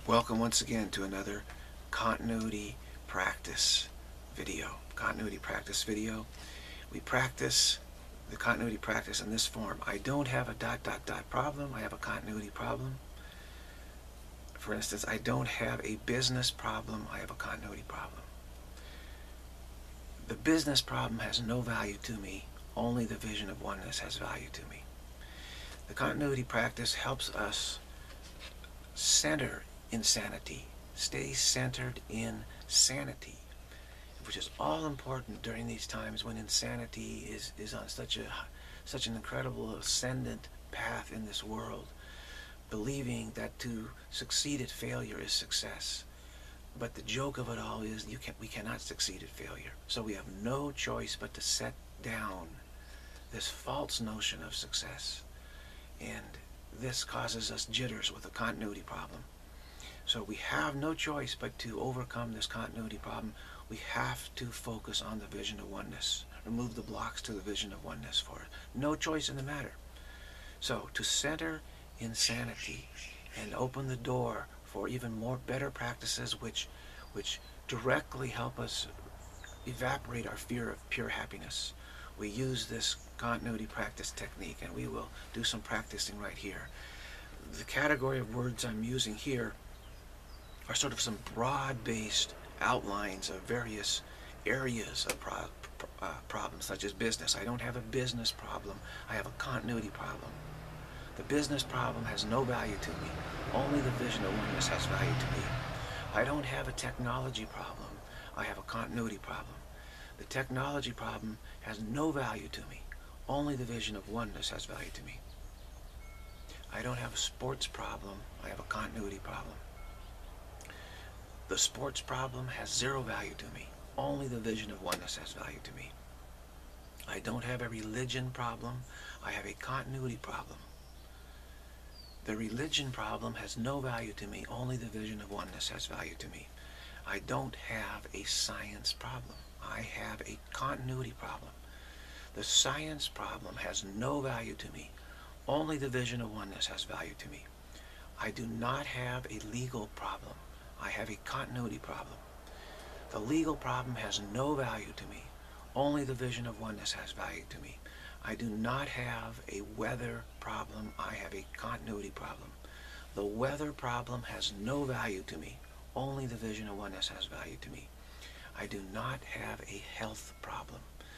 Welcome once again to another continuity practice video. We practice the continuity practice in this form. I don't have a ... problem. I have a continuity problem. For instance, I don't have a business problem. I have a continuity problem. The business problem has no value to me. Only the vision of oneness has value to me. The continuity practice helps us center insanity. Stay centered in sanity, which is all important during these times when insanity is on such an incredible ascendant path in this world, believing that to succeed at failure is success. But the joke of it all is we cannot succeed at failure. So we have no choice but to set down this false notion of success. And this causes us jitters with a continuity problem. So we have no choice but to overcome this continuity problem. We have to focus on the vision of oneness. Remove the blocks to the vision of oneness for it. No choice in the matter. So to center insanity and open the door for even more better practices which directly help us evaporate our fear of pure happiness, we use this continuity practice technique, and we will do some practicing right here. The category of words I'm using here are sort of some broad-based outlines of various areas of problems, such as business. I don't have a business problem. I have a continuity problem. The business problem has no value to me. Only the vision of oneness has value to me. I don't have a technology problem. I have a continuity problem. The technology problem has no value to me. Only the vision of oneness has value to me. I don't have a sports problem. I have a continuity problem. The sports problem has zero value to me. Only the vision of oneness has value to me. I don't have a religion problem. I have a continuity problem. The religion problem has no value to me. Only the vision of oneness has value to me. I don't have a science problem. I have a continuity problem. The science problem has no value to me. Only the vision of oneness has value to me. I do not have a legal problem. I have a continuity problem. The legal problem has no value to me. Only the vision of oneness has value to me. I do not have a weather problem. I have a continuity problem. The weather problem has no value to me. Only the vision of oneness has value to me. I do not have a health problem.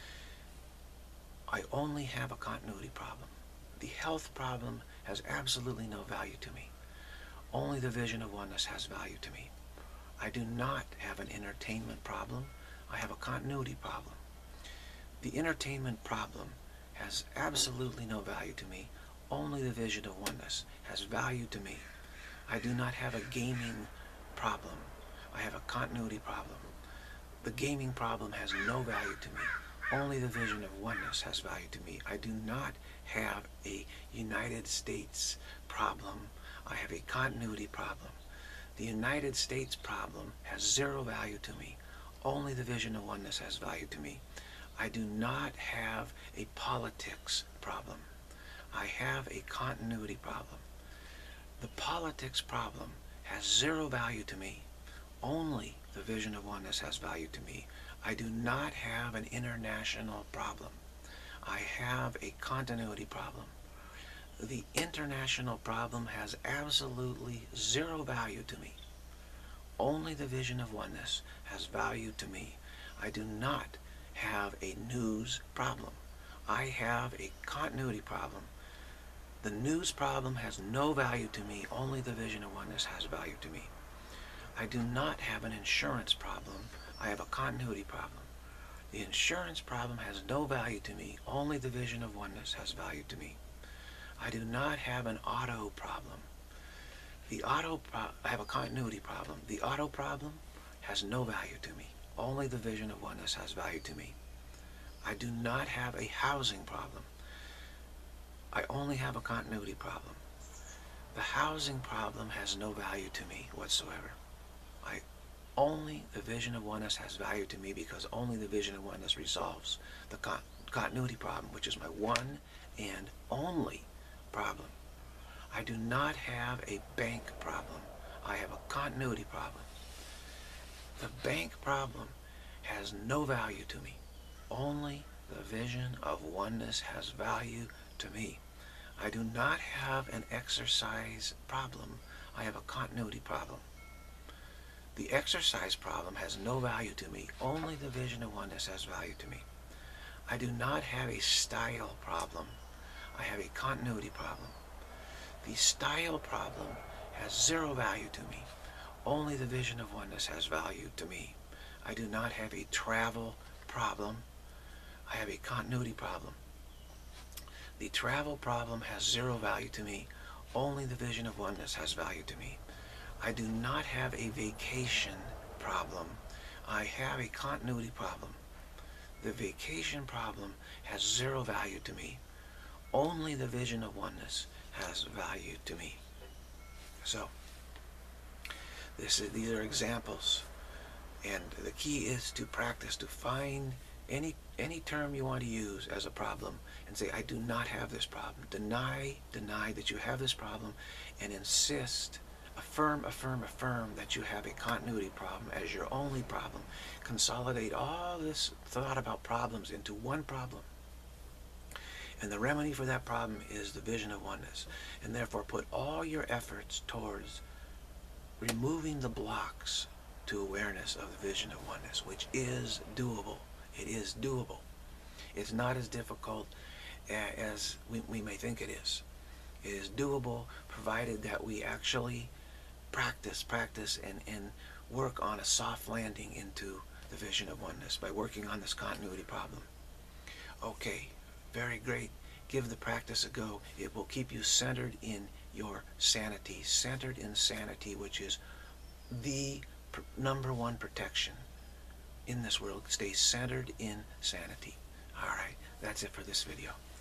I only have a continuity problem. The health problem has absolutely no value to me. Only the vision of oneness has value to me. I do not have an entertainment problem. I have a continuity problem. The entertainment problem has absolutely no value to me. Only the vision of oneness has value to me. I do not have a gaming problem. I have a continuity problem. The gaming problem has no value to me. Only the vision of oneness has value to me. I do not have a United States problem. I have a continuity problem. The United States problem has zero value to me. Only the vision of oneness has value to me. I do not have a politics problem. I have a continuity problem. The politics problem has zero value to me. Only the vision of oneness has value to me. I do not have an international problem. I have a continuity problem. The international problem has absolutely zero value to me. Only the vision of oneness has value to me. I do not have a news problem. I have a continuity problem. The news problem has no value to me. Only the vision of oneness has value to me. I do not have an insurance problem. I have a continuity problem. The insurance problem has no value to me. Only the vision of oneness has value to me. I do not have an auto problem. I have a continuity problem. The auto problem has no value to me. Only the vision of oneness has value to me. I do not have a housing problem. I only have a continuity problem. The housing problem has no value to me whatsoever. Only the vision of oneness has value to me, because only the vision of oneness resolves the continuity problem, which is my one and only problem. I do not have a bank problem. I have a continuity problem. The bank problem has no value to me. Only the vision of oneness has value to me. I do not have an exercise problem. I have a continuity problem. The exercise problem has no value to me. Only the vision of oneness has value to me. I do not have a style problem. I have a continuity problem. The style problem has zero value to me. Only the vision of oneness has value to me. I do not have a travel problem. I have a continuity problem. The travel problem has zero value to me. Only the vision of oneness has value to me. I do not have a vacation problem. I have a continuity problem. The vacation problem has zero value to me. Only the vision of oneness has value to me. So, these are examples, and the key is to practice, to find any term you want to use as a problem and say, I do not have this problem. Deny that you have this problem, and insist, affirm that you have a continuity problem as your only problem. Consolidate all this thought about problems into one problem. And the remedy for that problem is the vision of oneness. And therefore put all your efforts towards removing the blocks to awareness of the vision of oneness, which is doable. It is doable. It's not as difficult as we may think it is. It is doable, provided that we actually practice and work on a soft landing into the vision of oneness by working on this continuity problem. Okay, very great. Give the practice a go. It will keep you centered in your sanity. Centered in sanity, which is the #1 protection in this world. Stay centered in sanity. Alright, that's it for this video.